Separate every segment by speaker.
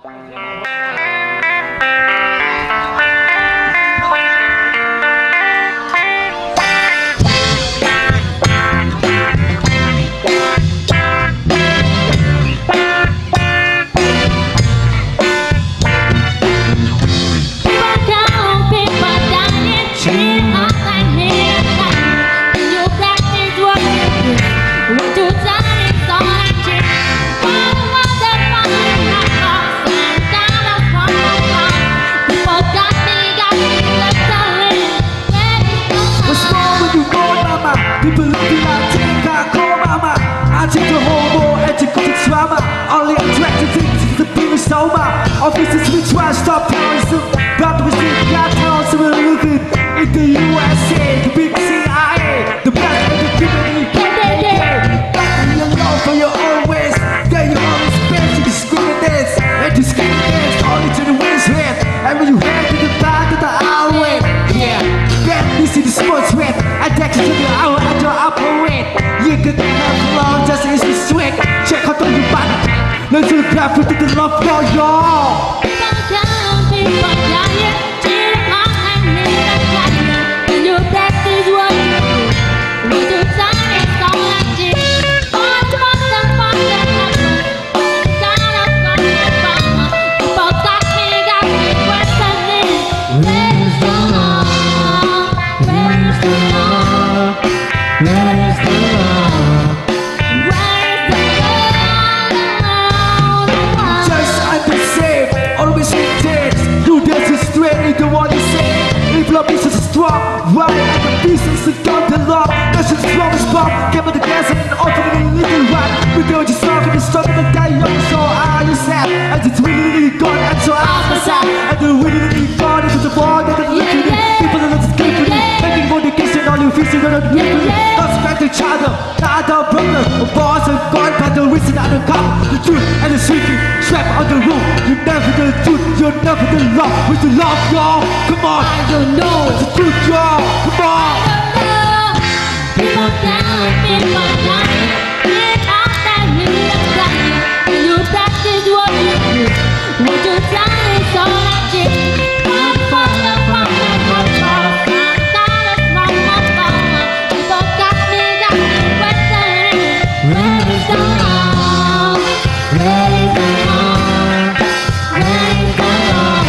Speaker 1: Only attracted to the people so much. Officers we try to stop terrorism, but we still got towns to live in the USA, the big CIA, the best of the community. Back your love for your own ways, then you always spend to discriminate and discriminate only to the wind's head. And when you head to the back of the highway, yeah, then you see the sports red, attack to the hour at your upper rate. You could have long just as you sweat. Check out on your body. Let's look back for the love for y'all. Love is just strong, right? And the pieces of the law. That's just strong as pop. Give it the gas and ultimately little right. We don't just love it, it's strong and die young. So I just have, and it's really gone. And so I'm sad, and the really gone into the ball. That the liquid, people are just sleeping. Making for the kiss and all you feel, you're not living. Don't respect each other, the other brother. A boss and God, but the reason I don't come. The truth and the secret, trap on the roof. You never the truth, you're never the love. With the love, y'all, come on. I don't know. It's the truth, y'all. Come on.
Speaker 2: People down, people dying. Get out that little dying. When you practice what you do, what you try is all I did. I'm falling from the control. People got me questioning. Where is the love? Where is the love? Where is the love?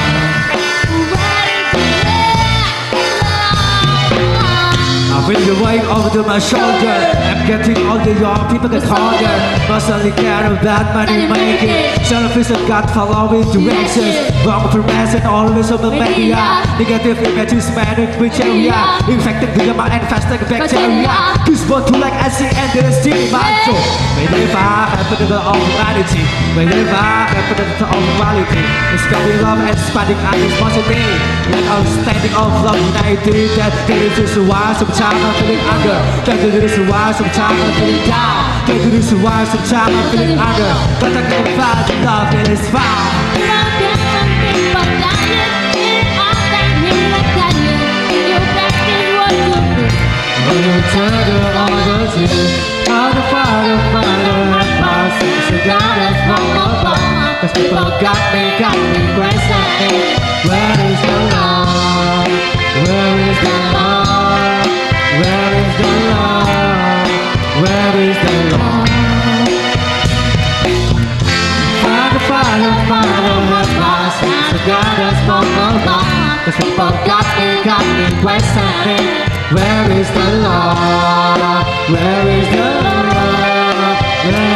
Speaker 1: I feel the weight over my shoulder. I'm getting older, young people get harder. Mostly care about money making. Selfish and God following directions. Wrong progress and always on the media. Negative images spreading which area. Infected with the mind and fasting bacteria. This world to like acid and the steam mantle. Whenever I happen to the humanity. Whenever I happen to the quality. Spreading love and spreading animosity. Like outstanding of love united. That is just why sometimes I'm feeling under. That is why sometimes I'm feeling down. That is why sometimes I'm feeling under. But I can find the love that is found.
Speaker 2: People dying, get out that little dying. You practice what you do.
Speaker 1: When you turn to all the truth, how to fight a fighter and pass it. So God has one more bomb. Cause people got me questioning. Where is the love? Where is the love? Where is the love? Where is the love? Fighter and pass it. So God has one more bomb. Cause people got me questioning. Where is the love? Where is the love?